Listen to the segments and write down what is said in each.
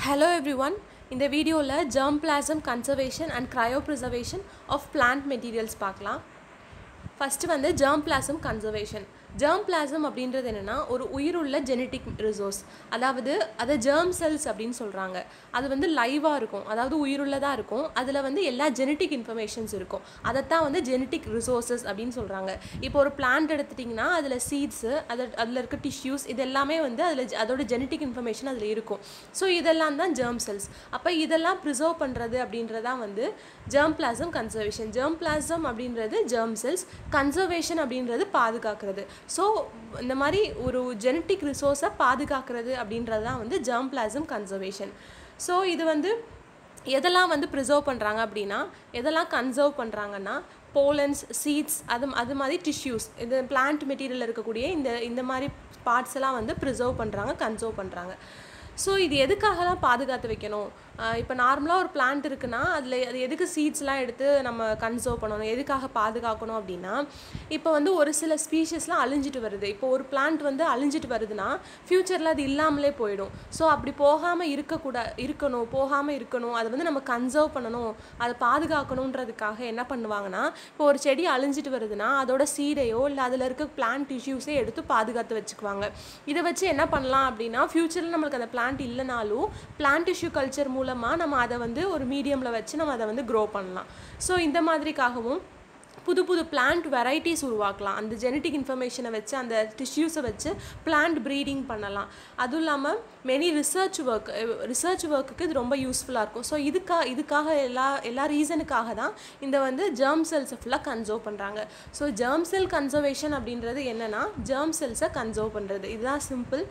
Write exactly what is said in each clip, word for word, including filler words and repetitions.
Hello everyone. In the video la germplasm conservation and cryopreservation of plant materials பார்க்கலாம். First வந்து germplasm conservation. Germplasm அப்படின்றது என்னன்னா ஒரு உயிருள்ள genetic resource. அதாவது அத germ cells அப்படினு சொல்றாங்க. அது வந்து லைவா இருக்கும். அதாவது உயிருள்ளதா இருக்கும். அதுல வந்து எல்லா genetic informations இருக்கும். அத தான் வந்து genetic resources அப்படினு சொல்றாங்க. இப்போ ஒரு plant எடுத்துட்டீங்கன்னா அதுல seeds, அதுல இருக்க tissues இது எல்லாமே வந்து அதுல அதோட genetic information அதுல இருக்கும். சோ இதெல்லாம் தான் germ cells. அப்ப இதெல்லாம் preserve பண்றது அப்படின்றதா வந்து germplasm conservation. Germplasm அப்படின்றது germ cells, conservation அப்படின்றது பாதுகாக்கிறது. So இந்த மாதிரி ஒரு genetic resource பாதுகாக்கிறது அப்படின்றது தான் வந்து germplasm conservation. So இது வந்து எதெல்லாம் வந்து preserve பண்றாங்க அப்படினா எதெல்லாம் conserve பண்றாங்கன்னா pollens, seeds அது அது மாதிரி tissues இந்த plant material இருக்கக்கூடிய இந்த இந்த மாதிரி parts எல்லாம் வந்து preserve பண்றாங்க, conserve பண்றாங்க. So இது எதுக்காகலாம் பாதுகாத்து வைக்கணும்? இப்போ நார்மலா ஒரு பிளான்ட் இருக்குனா அதுல அது எதுக்கு சீட்ஸ்லாம் எடுத்து நம்ம கன்சர்வ் பண்ணனும், எதுக்காக பாதுகாக்கணும் அப்படினா இப்போ வந்து ஒரு சில ஸ்பீஷிஸ்லாம் அழிஞ்சிட்டு வருது. இப்போ ஒரு பிளான்ட் வந்து அழிஞ்சிட்டு வருதுனா ஃபியூச்சர்ல அது இல்லாமலே போய்டும். சோ அப்படி போகாம இருக்க கூட இருக்கணும், போகாம இருக்கணும். அது வந்து நம்ம கன்சர்வ் பண்ணனும், அத பாதுகாக்கணும்ன்றதுக்காக என்ன பண்ணுவாங்கன்னா இப்போ ஒரு செடி அழிஞ்சிட்டு வருதுனா அதோட சீடையோ இல்ல அதுல இருக்க பிளான்ட் டிஷ்யூஸே எடுத்து பாதுகாத்து வச்சுக்குவாங்க. இத வச்சு என்ன பண்ணலாம் அப்படினா ஃபியூச்சர்ல நமக்கு அந்த பிளான்ட் இல்லனாலும் பிளான்ட் டிஷ்யூ கல்ச்சர் மூலமா நம்ம அத வந்து ஒரு மீடியம்ல வச்சு நம்ம அத வந்து grow பண்ணலாம். சோ இந்த மாதிரிக்காகவும் புது புது plant varieties உருவாக்கலாம். அந்த genetic information வச்சு அந்த tissues வச்சு plant breeding பண்ணலாம். அதுவும் இல்லாம many research work research workக்கு இது ரொம்ப யூஸ்ஃபுல்லா இருக்கும். சோ இதுக்கா இதுக்காக எல்லா எல்லா ரீசனுக்காக தான் இந்த வந்து germ cells ஃபுல்லா கன்சர்வ் பண்றாங்க. சோ germ cell conservation அப்படின்றது என்னன்னா germ cells-அ கன்சர்வ் பண்றது. இதுதான் சிம்பிள்.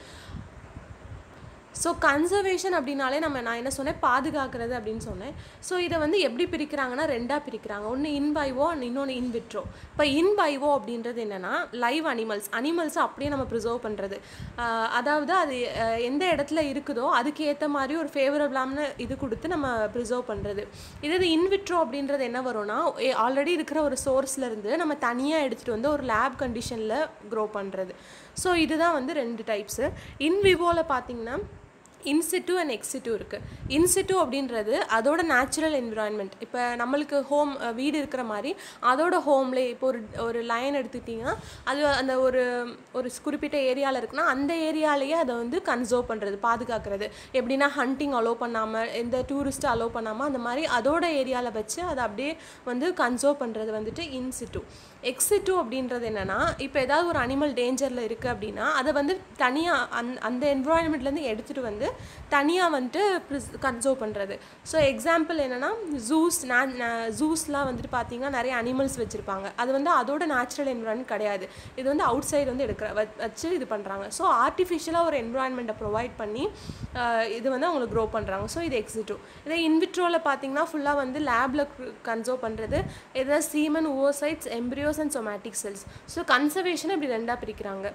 So conservation அப்படினாலே நம்ம நான் என்ன சொன்னேன் பாதுகாக்கிறது அப்படினு சொன்னேன். சோ இத வந்து எப்படி பிரிக்கறாங்கன்னா ரெண்டா பிரிக்கறாங்க. ஒன்னு in vivo and இன்னொன்னு in vitro. இப்ப in vivo அப்படின்றது என்னன்னா live animals animals அப்படியே நம்ம preserve பண்றது. அதாவது அது எந்த இடத்துல இருக்குதோ அதுக்கு ஏத்த மாதிரி ஒரு ஃபேவரபிளான இது கொடுத்து நம்ம preserve பண்றது. இதே in vitro அப்படின்றது என்ன வரும்னா ஆல்ரெடி இருக்கிற ஒரு சோர்ஸ்ல இருந்து நம்ம தனியா எடுத்துட்டு வந்து ஒரு லேப் கண்டிஷன்ல grow பண்றது. சோ இதுதான் வந்து ரெண்டு டைப்ஸ். in vivoல பாத்தீங்கன்னா insitu and exsitu இருக்கு. insitu அப்படின்றது அதோட நேச்சுரல் என்விரான்மென்ட். இப்போ நமக்கு ஹோம் வீடு இருக்கிற மாதிரி அதோட ஹோம்ல இப்போ ஒரு ஒரு லைன் எடுத்துட்டீங்கன்னா அது அந்த ஒரு ஒரு குறிப்பிட்ட ஏரியால இருக்குனா அந்த ஏரியாலயே அத வந்து கன்சர்வ் பண்றது, பாதுகாக்கிறது. எப்படினா ஹண்டிங் அலோ பண்ணாம எந்த டூரிஸ்ட் அலோ பண்ணாம அந்த மாதிரி அதோட ஏரியால வச்சு அத அப்படியே வந்து கன்சர்வ் பண்றது வந்துட்டு insitu. exsitu அப்படின்றது என்னன்னா இப்போ ஏதாவது ஒரு அனிமல் டேஞ்சர்ல இருக்கு அப்படினா அத வந்து தனியா அந்த என்விரான்மென்ட்ல இருந்து எடுத்துட்டு வந்து தனியா வந்து கன்சர்வ் பண்றது. சோ எக்ஸாம்பிள் என்னன்னா ஜூஸ் ஜூஸ்லாம் வந்து பாத்தீங்கன்னா நிறைய அனிமல்ஸ் வச்சிருப்பாங்க. அது வந்து அதோட நேச்சுரல் என்விரான்மென்ட் கிடையாது. இது வந்து அவுட் சைடு வந்து எடுக்க வச்சு இது பண்றாங்க. சோ ஆர்ட்டிஃபிஷியலா ஒரு என்விரான்மென்ட்ட ப்ரொவைட் பண்ணி இது வந்து அவங்க grow பண்றாங்க. சோ இது exsitu. இதே in vitroல பாத்தீங்கன்னா ஃபுல்லா வந்து லேப்ல கன்சர்வ் பண்றது. இது semen, oocytes, embryos and somatic cells. So conservation இப்படி ரெண்டா பிரிக்கறாங்க.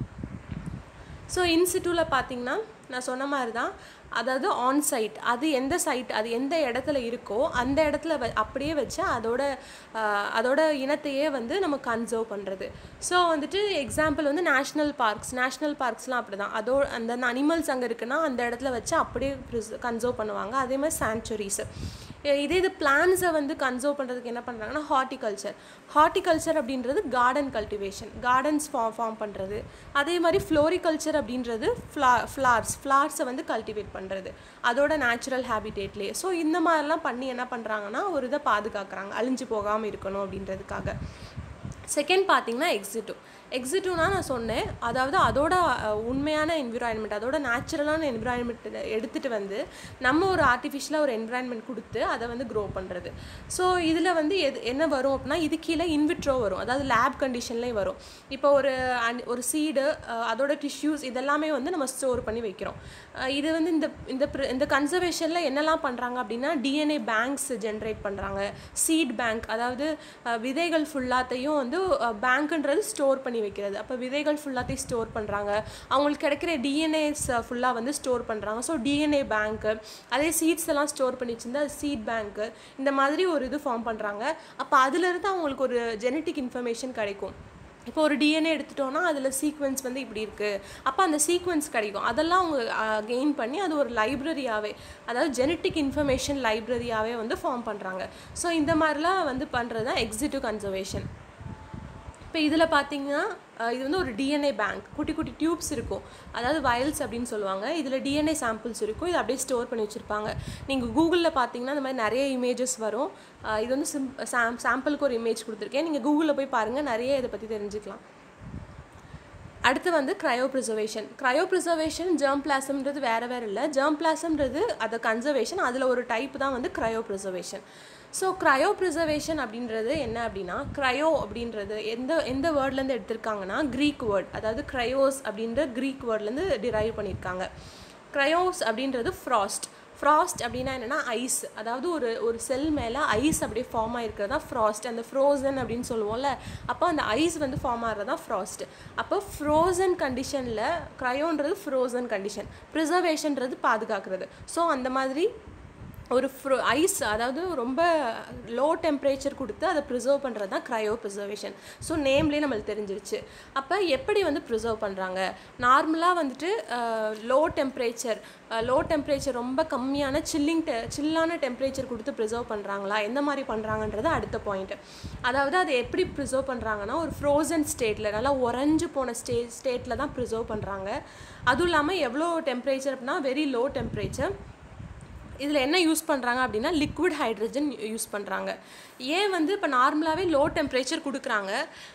சோ in situல பாத்தீங்கன்னா நான் சொன்ன மாதிரி தான் அதாவது ஆன் சைட் அது எந்த சைட் அது எந்த இடத்துல இருக்கோ அந்த இடத்துல அப்படியே வச்சு அதோட அதோட இனத்தையே வந்து நம்ம கன்சர்வ் பண்றது. சோ வந்துட்டு எக்ஸாம்பிள் வந்து நேஷனல் பார்க்ஸ் நேஷனல் பார்க்ஸ்லாம் அப்படிதான். அதோ அந்த அனிமல்ஸ் அங்க இருக்குன்னா அந்த இடத்துல வச்சு அப்படியே கன்சர்வ் பண்ணுவாங்க. அதே மாதிரி சாங்சுவரிஸ். இதே இது பிளான்ட்ஸை வந்து கன்சர்வ் பண்ணுறதுக்கு என்ன பண்ணுறாங்கன்னா ஹார்டிகல்ச்சர். ஹார்டிகல்ச்சர் அப்படின்றது garden cultivation, gardens farm farm பண்ணுறது. அதே மாதிரி ஃப்ளோரிகல்ச்சர் அப்படின்றது ஃப்ளா ஃப்ளார்ஸ் ஃப்ளார்ஸை வந்து கல்டிவேட் பண்ணுறது அதோட நேச்சுரல் ஹேபிடேட்லேயே. ஸோ இந்த மாதிரிலாம் பண்ணி என்ன பண்ணுறாங்கன்னா ஒரு இதை பாதுகாக்கிறாங்க அழிஞ்சு போகாமல் இருக்கணும் அப்படின்றதுக்காக. செகண்ட் பார்த்தீங்கன்னா exsitu. exsituனா நான் சொன்னேன் அதாவது அதோட உண்மையான என்விரான்மென்ட் அதோட நேச்சுரலான என்விரான்மென்ட் எடுத்துட்டு வந்து நம்ம ஒரு ஆர்ட்டிஃபிஷியலா ஒரு என்விரான்மென்ட் கொடுத்து அதை வந்து grow பண்றது. ஸோ இதில் வந்து எது என்ன வரும் அப்படின்னா இது கீழே in vitro வரும், அதாவது லேப் கண்டிஷன்லேயே வரும். இப்போ ஒரு ஒரு சீடு அதோட டிஷ்யூஸ் இதெல்லாமே வந்து நம்ம ஸ்டோர் பண்ணி வைக்கிறோம். இது வந்து இந்த இந்த இந்த கன்சர்வேஷனில் என்னெல்லாம் பண்ணுறாங்க அப்படின்னா டிஎன்ஏ பேங்க்ஸ் ஜென்ரேட் பண்ணுறாங்க, சீட் பேங்க் அதாவது விதைகள் ஃபுல்லாத்தையும் வந்து பேங்க்ன்றது ஸ்டோர் பண்ணி வைக்கிறது. அப்ப விதைகள் ஃபுல்லாத்தையும் ஸ்டோர் பண்றாங்க. அவங்களுக்கு கிடைக்கிற டிஎன்ஏஸ் ஃபுல்லா வந்து ஸ்டோர் பண்றாங்க. சோ டிஎன்ஏ பேங்க் அதே சீட்ஸ் எல்லாம் ஸ்டோர் பண்ணி வச்சிருந்தா சீட் பேங்க் இந்த மாதிரி ஒரு இது ஃபார்ம் பண்றாங்க. அப்ப அதில இருந்து அவங்களுக்கு ஒரு ஜெனடிக் இன்ஃபர்மேஷன் கிடைக்கும். இப்போ ஒரு டிஎன்ஏ எடுத்துட்டோன்னா அதில் சீக்வன்ஸ் வந்து இப்படி இருக்குது, அப்போ அந்த சீக்வன்ஸ் கிடைக்கும். அதெல்லாம் அவங்க கெயின் பண்ணி அது ஒரு லைப்ரரியாகவே, அதாவது ஜெனட்டிக் இன்ஃபர்மேஷன் லைப்ரரியாகவே வந்து ஃபார்ம் பண்ணுறாங்க. ஸோ இந்த மாதிரிலாம் வந்து பண்ணுறது தான் எக்ஸிட்டு கன்சர்வேஷன். இப்போ இதில் பார்த்தீங்கன்னா இது வந்து ஒரு டிஎன்ஏ பேங்க், குட்டி குட்டி டியூப்ஸ் இருக்கும், அதாவது வயல்ஸ் அப்படின்னு சொல்லுவாங்க. இதில் டிஎன்ஏ சாம்பிள்ஸ் இருக்கும், இது அப்படியே ஸ்டோர் பண்ணி வச்சுருப்பாங்க. நீங்கள் கூகுளில் பார்த்தீங்கன்னா இந்த மாதிரி நிறைய இமேஜஸ் வரும். இது வந்து சிம் சாம் சாம்பிளுக்கு ஒரு இமேஜ் கொடுத்துருக்கேன், நீங்கள் கூகுளில் போய் பாருங்கள், நிறைய இதை பற்றி தெரிஞ்சுக்கலாம். அடுத்து வந்து cryopreservation. cryopreservation germplasmன்றது வேறு வேறு இல்லை. germplasmன்றது அது கன்சர்வேஷன், அதில் ஒரு டைப் தான் வந்து cryopreservation. ஸோ cryopreservation அப்படின்றது என்ன அப்படின்னா, cryo அப்படின்றது எந்த எந்த வேர்ட்லேருந்து எடுத்திருக்காங்கன்னா க்ரீக் வேர்ட், அதாவது க்ரையோஸ் அப்படின்ற க்ரீக் வேர்ட்லேருந்து டிரைவ் பண்ணியிருக்காங்க. க்ரையோஸ் அப்படின்றது ஃப்ராஸ்ட். ஃப்ராஸ்ட் அப்படின்னா என்னென்னா ஐஸ், அதாவது ஒரு ஒரு செல் மேலே ஐஸ் அப்படியே ஃபார்ம் ஆகிருக்கிறது தான் ஃப்ராஸ்ட். அந்த ஃப்ரோசன் அப்படின்னு சொல்லுவோம்ல, அப்போ அந்த ஐஸ் வந்து ஃபார்ம் ஆகிறது தான் ஃப்ராஸ்ட். அப்போ ஃப்ரோசன் கண்டிஷனில் க்ரையோன்றது ஃப்ரோசன் கண்டிஷன், ப்ரிசர்வேஷன்றது பாதுகாக்கிறது. ஸோ அந்த மாதிரி ஒரு ஃப்ரோ ஐஸ், அதாவது ரொம்ப லோ டெம்பரேச்சர் கொடுத்து அதை ப்ரிசர்வ் பண்ணுறது தான் க்ரையோப்ரிசர்வேஷன். ஸோ நேம்லேயே நம்மளுக்கு தெரிஞ்சிருச்சு. அப்போ எப்படி வந்து ப்ரிசர்வ் பண்ணுறாங்க? நார்மலாக வந்துட்டு லோ டெம்பரேச்சர் லோ டெம்பரேச்சர் ரொம்ப கம்மியான சில்லிங் டெ சில்லான டெம்பரேச்சர் கொடுத்து ப்ரிசர்வ் பண்ணுறாங்களா, எந்த மாதிரி பண்ணுறாங்கன்றது அடுத்த பாயிண்ட். அதாவது அதை எப்படி ப்ரிசர்வ் பண்ணுறாங்கன்னா ஒரு ஃப்ரோசன் ஸ்டேட்டில், நல்லா உறைஞ்சு போன ஸ்டே ஸ்டேட்டில் தான் ப்ரிசர்வ் பண்ணுறாங்க. அதுவும் இல்லாமல் எவ்வளோ டெம்பரேச்சர் அப்படின்னா வெரி லோ டெம்பரேச்சர். இதில் என்ன யூஸ் பண்ணுறாங்க அப்படின்னா லிக்விட் ஹைட்ரஜன் யூஸ் பண்ணுறாங்க. ஏன் வந்து இப்போ நார்மலாகவே லோ டெம்பரேச்சர் கொடுக்குறாங்க,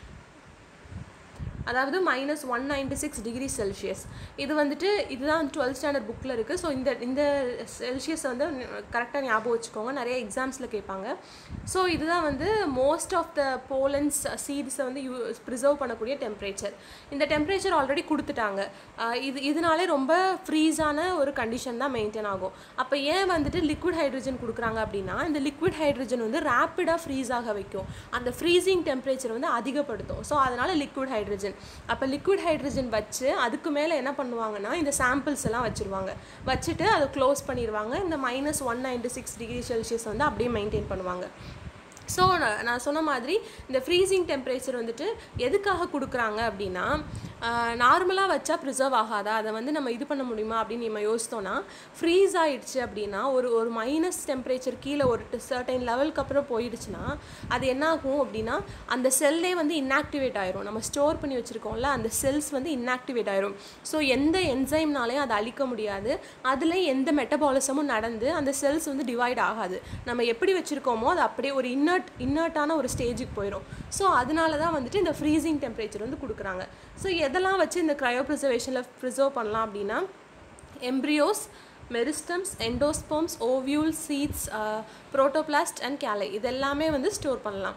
அதாவது minus one ninety six degree Celsius. இது வந்துட்டு இதுதான் டுவெல்த் ஸ்டாண்டர்ட் புக்கில் இருக்குது. ஸோ இந்த இந்த செல்சியஸை வந்து கரெக்டாக ஞாபகம் வச்சுக்கோங்க, நிறைய எக்ஸாம்ஸில் கேட்பாங்க. ஸோ இதுதான் வந்து மோஸ்ட் ஆஃப் த போலன்ஸ் சீட்ஸை வந்து யூ ப்ரிசர்வ் பண்ணக்கூடிய டெம்பரேச்சர். இந்த டெம்பரேச்சர் ஆல்ரெடி கொடுத்துட்டாங்க. இது இதனாலே ரொம்ப ஃப்ரீஸான ஒரு கண்டிஷன் தான் மெயின்டைன் ஆகும். அப்போ ஏன் வந்துட்டு லிக்விட் ஹைட்ரஜன் கொடுக்குறாங்க அப்படின்னா, இந்த லிக்விட் ஹைட்ரஜன் வந்து ரேப்பிடாக ஃப்ரீஸ் ஆக வைக்கும், அந்த ஃப்ரீசிங் டெம்பரேச்சர் வந்து அதிகப்படுத்தும். ஸோ அதனால் லிக்விட் ஹைட்ரஜன். அப்போ லிக்விட் ஹைட்ரஜன் வச்சு அதுக்கு மேலே என்ன பண்ணுவாங்கன்னா இந்த சாம்பிள்ஸ் எல்லாம் வச்சுருவாங்க, வச்சுட்டு அதை க்ளோஸ் பண்ணிடுவாங்க. இந்த minus one ninety six degree Celsius வந்து அப்படியே மெயின்டைன் பண்ணுவாங்க. ஸோ நான் சொன்ன மாதிரி இந்த ஃப்ரீசிங் டெம்பரேச்சர் வந்துட்டு எதுக்காக கொடுக்குறாங்க அப்படின்னா, நார்மலாக வச்சா ப்ரிசர்வ் ஆகாதா, அதை வந்து நம்ம இது பண்ண முடியுமா அப்படின்னு நம்ம யோசித்தோன்னா, ஃப்ரீஸ் ஆகிடுச்சு அப்படின்னா ஒரு ஒரு மைனஸ் டெம்பரேச்சர் கீழே ஒரு சர்டைன் லெவலுக்கு அப்புறம் போயிடுச்சுன்னா அது என்ன ஆகும் அப்படின்னா அந்த செல்லே வந்து இன்ஆக்டிவேட் ஆயிரும். நம்ம ஸ்டோர் பண்ணி வச்சுருக்கோம்ல அந்த செல்ஸ் வந்து இன்ஆக்டிவேட் ஆயிரும். ஸோ எந்த என்சைம்னாலையும் அதை அழிக்க முடியாது, அதில் எந்த மெட்டபாலிசமும் நடந்து அந்த செல்ஸ் வந்து டிவைட் ஆகாது. நம்ம எப்படி வச்சுருக்கோமோ அது அப்படியே ஒரு இன்னர் இன்னர்ட்டான ஒரு ஸ்டேஜுக்கு போயிடும். ஸோ அதனால தான் வந்துட்டு இந்த ஃப்ரீசிங் டெம்பரேச்சர் வந்து கொடுக்குறாங்க. ஸோ எதெல்லாம் வச்சு இந்த க்ரையோப்ரிசர்வேஷனில் ப்ரிசர்வ் பண்ணலாம் அப்படின்னா embryos, meristems, endosperms, ovule, seeds, protoplast and கேலை, இதெல்லாமே வந்து ஸ்டோர் பண்ணலாம்.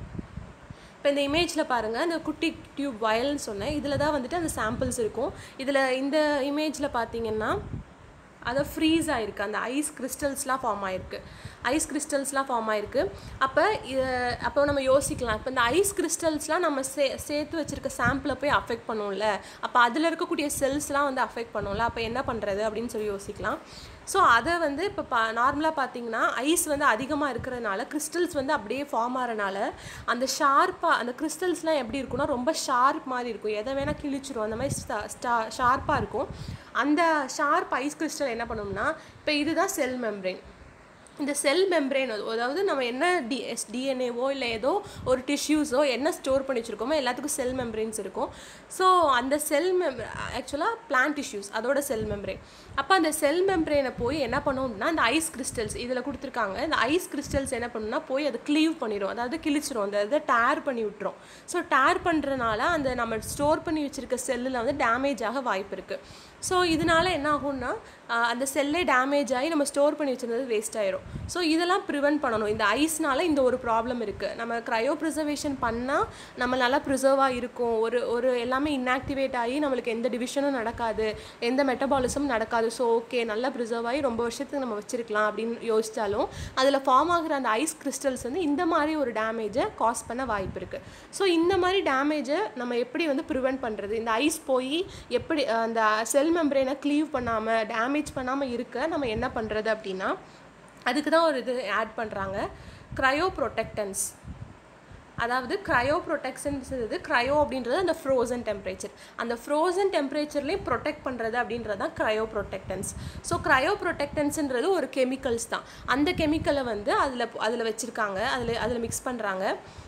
இப்போ இந்த இமேஜில் பாருங்கள், இந்த குட்டி டியூப் வயல்னு சொன்னேன், இதில் தான் வந்துட்டு அந்த சாம்பிள்ஸ் இருக்கும். இதில் இந்த இமேஜில் பார்த்தீங்கன்னா அதை ஃப்ரீஸ் ஆகிருக்கு, அந்த ஐஸ் கிறிஸ்டல்ஸ்லாம் ஃபார்ம் ஆகிருக்கு, ஐஸ் கிறிஸ்டல்ஸ்லாம் ஃபார்ம் ஆகிருக்கு. அப்போ அப்போ நம்ம யோசிக்கலாம், இப்போ இந்த ஐஸ் கிறிஸ்டல்ஸ்லாம் நம்ம சே சேர்த்து வச்சுருக்க சாம்பிளை போய் அஃபெக்ட் பண்ணுவோம்ல, அப்போ அதில் இருக்கக்கூடிய செல்ஸ்லாம் வந்து அஃபெக்ட் பண்ணுவோம்ல, அப்போ என்ன பண்ணுறது அப்படின்னு சொல்லி யோசிக்கலாம். ஸோ அதை வந்து இப்போ பா நார்மலாக பார்த்தீங்கன்னா ஐஸ் வந்து அதிகமாக இருக்கிறதுனால கிறிஸ்டல்ஸ் வந்து அப்படியே ஃபார்ம் ஆகிறனால அந்த ஷார்ப்பாக அந்த கிறிஸ்டல்ஸ்லாம் எப்படி இருக்குன்னா ரொம்ப ஷார்ப் மாதிரி இருக்கும், எதை வேணால் கிழிச்சிரும், அந்த மாதிரி ஸ்டா ஷார்ப்பாக இருக்கும். அந்த ஷார்ப் ஐஸ் கிறிஸ்டல் என்ன பண்ணோம்னா, இப்போ இதுதான் செல் மெம்ப்ரெயின். இந்த செல் மெம்ப்ரெயின், அதாவது நம்ம என்ன டி எஸ் டிஎன்ஏவோ இல்லை ஏதோ ஒரு டிஷ்யூஸோ என்ன ஸ்டோர் பண்ணி வச்சுருக்கோமோ எல்லாத்துக்கும் செல் மெம்ப்ரெயின்ஸ் இருக்கும். ஸோ அந்த செல் மெம் ஆக்சுவலாக பிளான்ட் டிஷ்யூஸ் அதோட செல் மெம்ப்ரெயின். அப்போ அந்த செல் மெம்ப்ரெயினை போய் என்ன பண்ணோம் அப்படின்னா இந்த ஐஸ் கிறிஸ்டல்ஸ் இதில் கொடுத்துருக்காங்க, இந்த ஐஸ் கிறிஸ்டல்ஸ் என்ன பண்ணுன்னா போய் அதை க்ளீவ் பண்ணிடும், அதாவது கிழிச்சிரும், அந்த இதை டேர் பண்ணி விட்டுரும். ஸோ டேர் பண்ணுறதுனால அந்த நம்ம ஸ்டோர் பண்ணி வச்சுருக்க செல்லில் வந்து டேமேஜ் ஆக வாய்ப்பு இருக்குது. ஸோ இதனால் என்ன ஆகும்னா அந்த செல்லே டேமேஜ் ஆகி நம்ம ஸ்டோர் பண்ணி வச்சுருந்தது வேஸ்ட் ஆயிரும். ஸோ இதெல்லாம் ப்ரிவென்ட் பண்ணணும். இந்த ஐஸ்னால இந்த ஒரு ப்ராப்ளம் இருக்குது. நம்ம க்ரையோ ப்ரிசர்வேஷன் பண்ணால் நம்ம நல்லா ப்ரிசர்வாக இருக்கும், ஒரு ஒரு எல்லாமே இன்ஆக்டிவேட் ஆகி நம்மளுக்கு எந்த டிவிஷனும் நடக்காது, எந்த மெட்டபாலிசமும் நடக்காது. ஸோ ஓகே நல்லா ப்ரிசர்வ் ஆகி ரொம்ப வருஷத்துக்கு நம்ம வச்சுருக்கலாம் அப்படின்னு யோசித்தாலும் அதில் ஃபார்ம் ஆகிற அந்த ஐஸ் கிறிஸ்டல்ஸ் வந்து இந்த மாதிரி ஒரு டேமேஜை காஸ் பண்ண வாய்ப்பு இருக்குது. ஸோ இந்த மாதிரி டேமேஜை நம்ம எப்படி வந்து ப்ரிவென்ட் பண்ணுறது, இந்த ஐஸ் போய் எப்படி அந்த செல் மெம்ப்ரெயினை க்ளீவ் பண்ணாமல் டேமேஜ் பண்ணாமல் இருக்க நம்ம என்ன பண்ணுறது அப்படின்னா அதுக்கு தான் ஒரு இது ஆட் பண்ணுறாங்க, க்ரையோ ப்ரொடெக்டன்ஸ். அதாவது க்ரையோ ப்ரொடெக்ஷன்ஸ்ன்றது க்ரையோ அப்படின்றது அந்த ஃப்ரோசன் டெம்பரேச்சர், அந்த ஃப்ரோசன் டெம்பரேச்சர்லேயும் ப்ரொடெக்ட் பண்ணுறது அப்படின்றது தான் க்ரையோ ப்ரொடெக்டன்ஸ். ஸோ க்ரையோ ப்ரொடெக்டன்ஸுன்றது ஒரு கெமிக்கல்ஸ் தான். அந்த கெமிக்கலை வந்து அதில் அதில் வச்சுருக்காங்க, அதில் அதில் மிக்ஸ் பண்ணுறாங்க.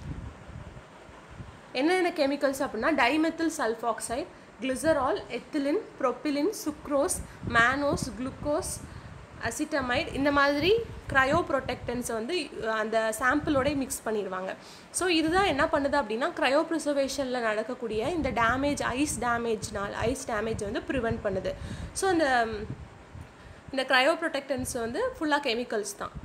என்னென்ன கெமிக்கல்ஸ் அப்படின்னா dimethyl sulfoxide, glycerol, ethylene, propylene, sucrose, mannose, glucose, acetamide, இந்த மாதிரி க்ரையோ ப்ரொடெக்டன்ஸை வந்து அந்த சாம்பிளோடய மிக்ஸ் பண்ணிடுவாங்க. ஸோ இதுதான் என்ன பண்ணுது அப்படின்னா க்ரையோ ப்ரிசர்வேஷனில் நடக்கக்கூடிய இந்த டேமேஜ், ஐஸ் டேமேஜ்னால் ஐஸ் டேமேஜ் வந்து ப்ரிவெண்ட் பண்ணுது. ஸோ இந்த இந்த க்ரையோ ப்ரொடெக்டன்ஸ் வந்து ஃபுல்லாக கெமிக்கல்ஸ் தான்.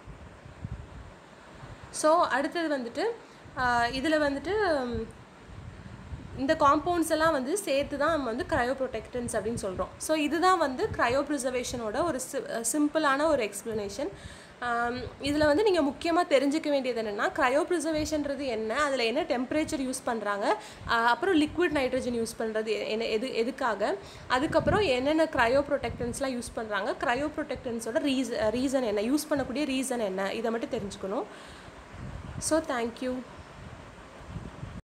ஸோ அடுத்தது வந்துட்டு இதில் வந்துட்டு இந்த காம்பவுண்ட்ஸ் எல்லாம் வந்து சேர்த்து தான் நம்ம வந்து க்ரையோ ப்ரொடெக்டன்ஸ் அப்படின்னு சொல்கிறோம். ஸோ இதுதான் வந்து க்ரையோ ப்ரிசர்வேஷனோட ஒரு சி சிம்பிளான ஒரு எக்ஸ்ப்ளனேஷன். இதில் வந்து நீங்கள் முக்கியமாக தெரிஞ்சிக்க வேண்டியது என்னென்னா க்ரையோ ப்ரிசர்வேஷன்றது என்ன, அதில் என்ன டெம்பரேச்சர் யூஸ் பண்ணுறாங்க, அப்புறம் லிக்விட் நைட்ரஜன் யூஸ் பண்ணுறது என்ன எது எதுக்காக, அதுக்கப்புறம் என்னென்ன க்ரையோ ப்ரொடெக்டன்ஸ்லாம் யூஸ் பண்ணுறாங்க, க்ரையோ ப்ரொடெக்டன்ஸோட ரீச ரீசன் என்ன, யூஸ் பண்ணக்கூடிய ரீசன் என்ன, இதை மட்டும் தெரிஞ்சுக்கணும். So thank you.